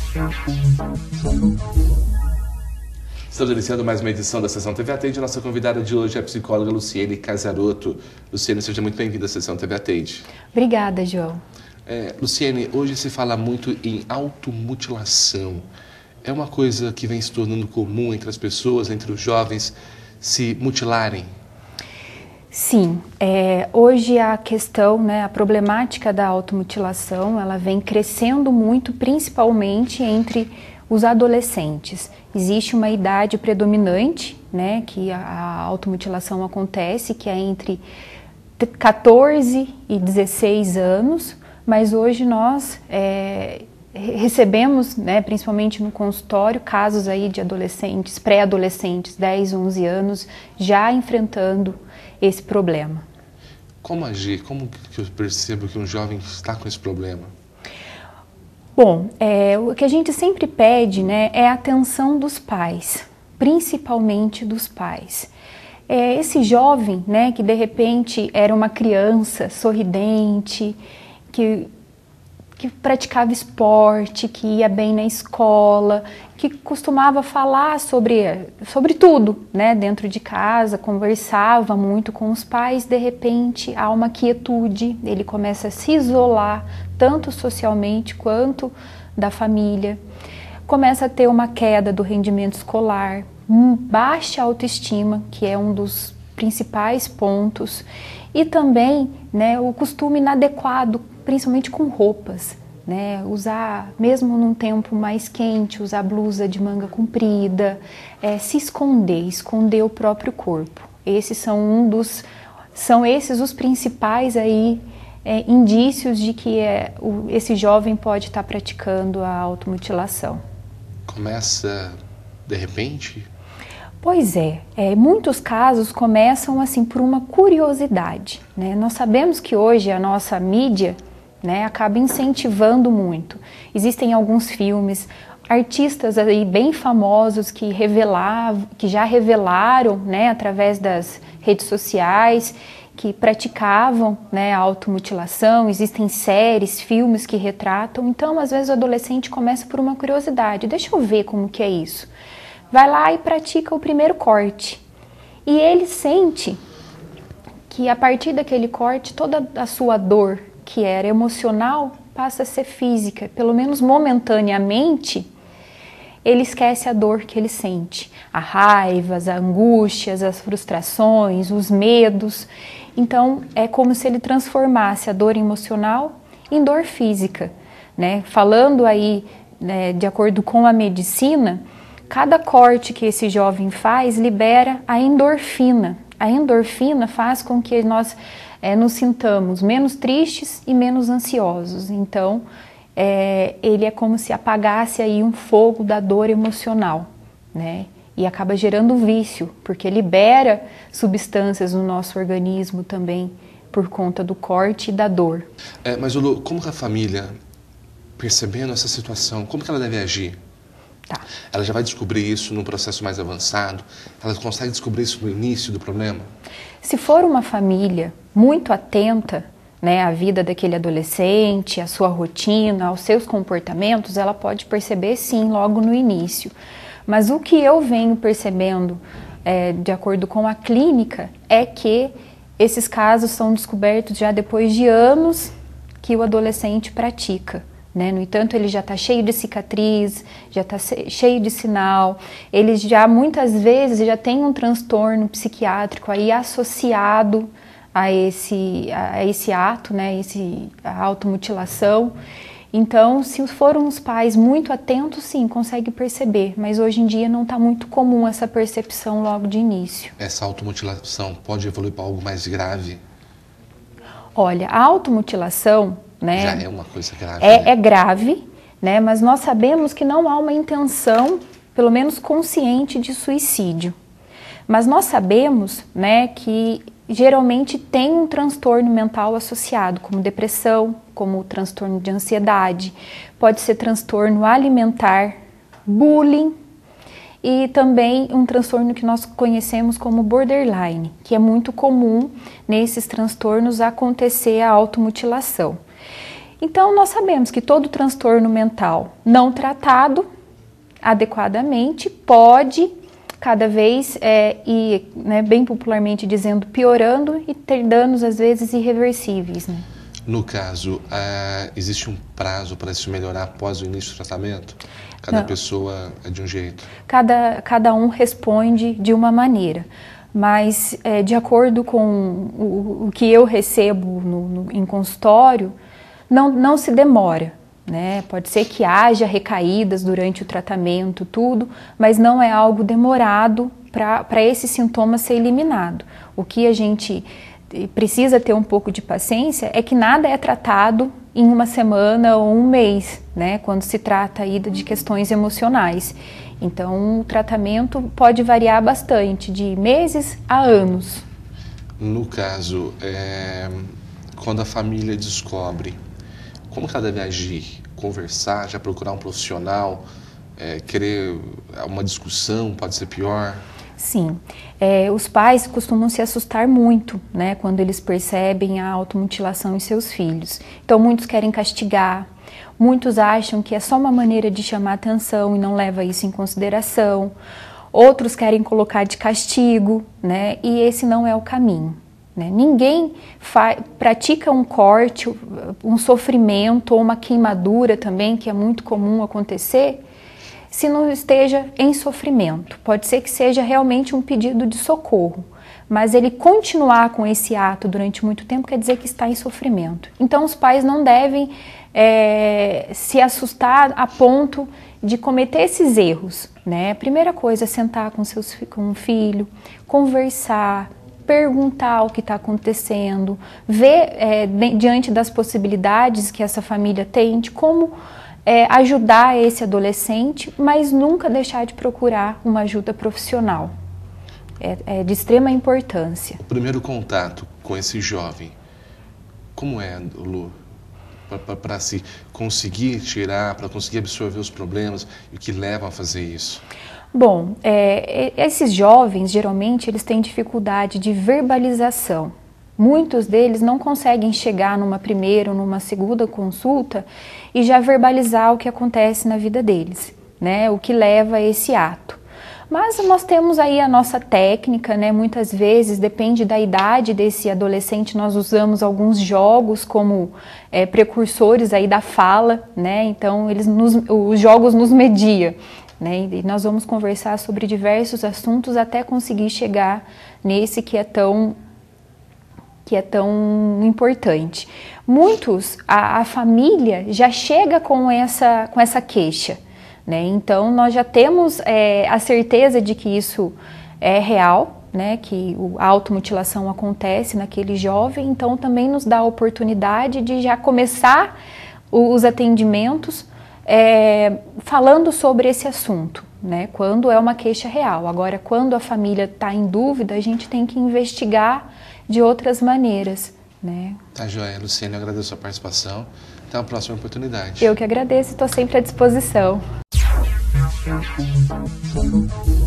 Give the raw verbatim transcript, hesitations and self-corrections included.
Estamos iniciando mais uma edição da Sessão T V Atende. Nossa convidada de hoje é a psicóloga Luciene Casarotto. Luciene, seja muito bem-vinda à Sessão T V Atende. Obrigada, João. É, Luciene, hoje se fala muito em automutilação. É uma coisa que vem se tornando comum entre as pessoas, entre os jovens, se mutilarem? Sim, é, hoje a questão, né, a problemática da automutilação, ela vem crescendo muito, principalmente entre os adolescentes. Existe uma idade predominante, né, que a, a automutilação acontece, que é entre quatorze e dezesseis anos, mas hoje nós é, recebemos, né, principalmente no consultório, casos aí de adolescentes, pré-adolescentes, dez, onze anos, já enfrentando esse problema. Como agir? Como que eu percebo que um jovem está com esse problema? Bom, é, o que a gente sempre pede, né, é a atenção dos pais, principalmente dos pais. É, esse jovem, né, que de repente era uma criança sorridente, que, que praticava esporte, que ia bem na escola, que costumava falar sobre, sobre tudo, né, dentro de casa, conversava muito com os pais, de repente há uma quietude, ele começa a se isolar, tanto socialmente quanto da família, começa a ter uma queda do rendimento escolar, baixa autoestima, que é um dos principais pontos, e também, né, o costume inadequado, principalmente com roupas. Né, usar, mesmo num tempo mais quente, usar blusa de manga comprida, é, se esconder, esconder o próprio corpo. Esses são um dos, são esses os principais aí, é, indícios de que é, o, esse jovem pode estar praticando a automutilação. Começa de repente? Pois é, é, muitos casos começam assim por uma curiosidade. Né? Nós sabemos que hoje a nossa mídia, né, acaba incentivando muito. Existem alguns filmes, artistas aí bem famosos que revelavam, que já revelaram, né, através das redes sociais, que praticavam, né, a automutilação. Existem séries, filmes que retratam. Então, às vezes o adolescente começa por uma curiosidade. Deixa eu ver como que é isso. Vai lá e pratica o primeiro corte. E ele sente que a partir daquele corte toda a sua dor, que era emocional, passa a ser física, pelo menos momentaneamente, ele esquece a dor que ele sente, a raiva, as angústias, as frustrações, os medos. Então, é como se ele transformasse a dor emocional em dor física, né? Falando aí, né, de acordo com a medicina, cada corte que esse jovem faz libera a endorfina. A endorfina faz com que nós É, nos sintamos menos tristes e menos ansiosos. Então, é, ele é como se apagasse aí um fogo da dor emocional, né? E acaba gerando vício, porque libera substâncias no nosso organismo também por conta do corte e da dor. É, mas, Lu, como que a família, percebendo essa situação, como que ela deve agir? Tá. Ela já vai descobrir isso num processo mais avançado? Ela consegue descobrir isso no início do problema? Se for uma família muito atenta, né, à vida daquele adolescente, à sua rotina, aos seus comportamentos, ela pode perceber sim logo no início. Mas o que eu venho percebendo, é, de acordo com a clínica, é que esses casos são descobertos já depois de anos que o adolescente pratica. Né? No entanto, ele já está cheio de cicatriz, já está cheio de sinal, ele já muitas vezes já tem um transtorno psiquiátrico aí associado a esse, a esse ato, né? Esse, a automutilação. Então, se foram os pais muito atentos, sim, consegue perceber, mas hoje em dia não está muito comum essa percepção logo de início. Essa automutilação pode evoluir para algo mais grave? Olha, a automutilação, né, já é uma coisa grave, é, né? é grave, né, mas nós sabemos que não há uma intenção, pelo menos consciente, de suicídio. Mas nós sabemos, né, que geralmente tem um transtorno mental associado, como depressão, como transtorno de ansiedade, pode ser transtorno alimentar, bullying e também um transtorno que nós conhecemos como borderline, que é muito comum nesses transtornos acontecer a automutilação. Então, nós sabemos que todo transtorno mental não tratado adequadamente pode cada vez é, ir, né, bem popularmente dizendo, piorando e ter danos às vezes irreversíveis. Né? No caso, uh, existe um prazo para isso melhorar após o início do tratamento? Cada Não. pessoa é de um jeito? Cada, cada um responde de uma maneira, mas é, de acordo com o, o que eu recebo no, no, em consultório, não, não se demora. Né? Pode ser que haja recaídas durante o tratamento, tudo, mas não é algo demorado para esse sintoma ser eliminado. O que a gente precisa ter um pouco de paciência é que nada é tratado em uma semana ou um mês, né? Quando se trata aí de questões emocionais. Então, o tratamento pode variar bastante, de meses a anos. No caso, é, quando a família descobre, como que ela deve agir? Conversar, já procurar um profissional, é, querer uma discussão, pode ser pior? Sim, é, os pais costumam se assustar muito, né, quando eles percebem a automutilação em seus filhos. Então muitos querem castigar, muitos acham que é só uma maneira de chamar atenção e não leva isso em consideração. Outros querem colocar de castigo, né, e esse não é o caminho. Né? Ninguém pratica um corte, um sofrimento ou uma queimadura também, que é muito comum acontecer, se não esteja em sofrimento. Pode ser que seja realmente um pedido de socorro, mas ele continuar com esse ato durante muito tempo quer dizer que está em sofrimento. Então os pais não devem é, se assustar a ponto de cometer esses erros. Né? A primeira coisa é sentar com, seus, com o filho, conversar, perguntar o que está acontecendo, ver é, diante das possibilidades que essa família tem de como é, ajudar esse adolescente, mas nunca deixar de procurar uma ajuda profissional. É, é de extrema importância. O primeiro contato com esse jovem, como é, Lu? Para se conseguir tirar, para conseguir absorver os problemas e o que leva a fazer isso? Bom, é, esses jovens, geralmente, eles têm dificuldade de verbalização. Muitos deles não conseguem chegar numa primeira ou numa segunda consulta e já verbalizar o que acontece na vida deles, né? O que leva a esse ato. Mas nós temos aí a nossa técnica, né? Muitas vezes, depende da idade desse adolescente, nós usamos alguns jogos como é, precursores aí da fala, né? Então, eles nos, os jogos nos mediam. Né? E nós vamos conversar sobre diversos assuntos até conseguir chegar nesse que é tão, que é tão importante. Muitos, a, a família já chega com essa, com essa queixa, né? Então nós já temos é, a certeza de que isso é real, né? Que a automutilação acontece naquele jovem, então também nos dá a oportunidade de já começar os atendimentos É, falando sobre esse assunto, né, quando é uma queixa real. Agora, quando a família está em dúvida, a gente tem que investigar de outras maneiras. Né? Tá joia, Luciane, eu agradeço a participação. Até a próxima oportunidade. Eu que agradeço e estou sempre à disposição.